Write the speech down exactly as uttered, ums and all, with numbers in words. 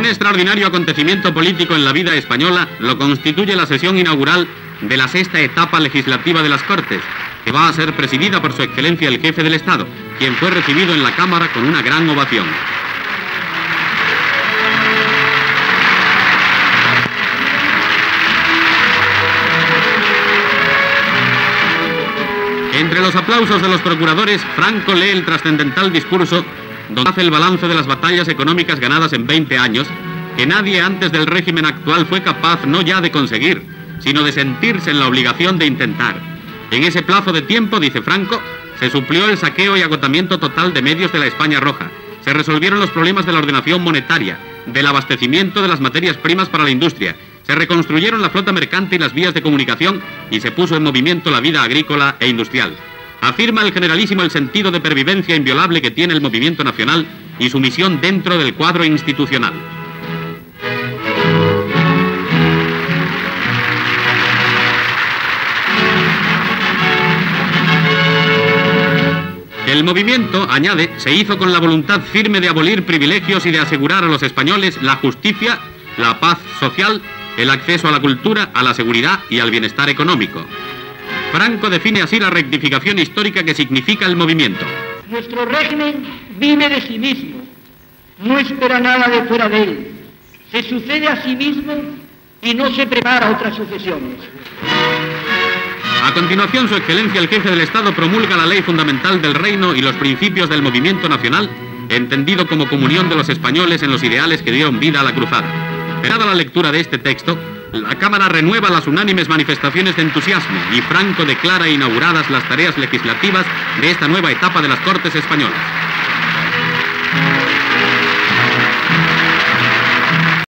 Un extraordinario acontecimiento político en la vida española lo constituye la sesión inaugural de la sexta etapa legislativa de las Cortes, que va a ser presidida por su excelencia el jefe del Estado, quien fue recibido en la Cámara con una gran ovación. Entre los aplausos de los procuradores, Franco lee el trascendental discurso donde hace el balance de las batallas económicas ganadas en veinte años, que nadie antes del régimen actual fue capaz no ya de conseguir, sino de sentirse en la obligación de intentar. En ese plazo de tiempo, dice Franco, se suplió el saqueo y agotamiento total de medios de la España roja, se resolvieron los problemas de la ordenación monetaria, del abastecimiento de las materias primas para la industria, se reconstruyeron la flota mercante y las vías de comunicación y se puso en movimiento la vida agrícola e industrial. Afirma el generalísimo el sentido de pervivencia inviolable que tiene el movimiento nacional y su misión dentro del cuadro institucional. El movimiento, añade, se hizo con la voluntad firme de abolir privilegios y de asegurar a los españoles la justicia, la paz social, el acceso a la cultura, a la seguridad y al bienestar económico. Franco define así la rectificación histórica que significa el movimiento. Nuestro régimen vive de sí mismo, no espera nada de fuera de él, se sucede a sí mismo y no se prepara otras sucesiones. A continuación, su excelencia el jefe del Estado promulga la ley fundamental del reino y los principios del movimiento nacional, entendido como comunión de los españoles en los ideales que dieron vida a la cruzada. Terminada la lectura de este texto, la Cámara renueva las unánimes manifestaciones de entusiasmo y Franco declara inauguradas las tareas legislativas de esta nueva etapa de las Cortes españolas.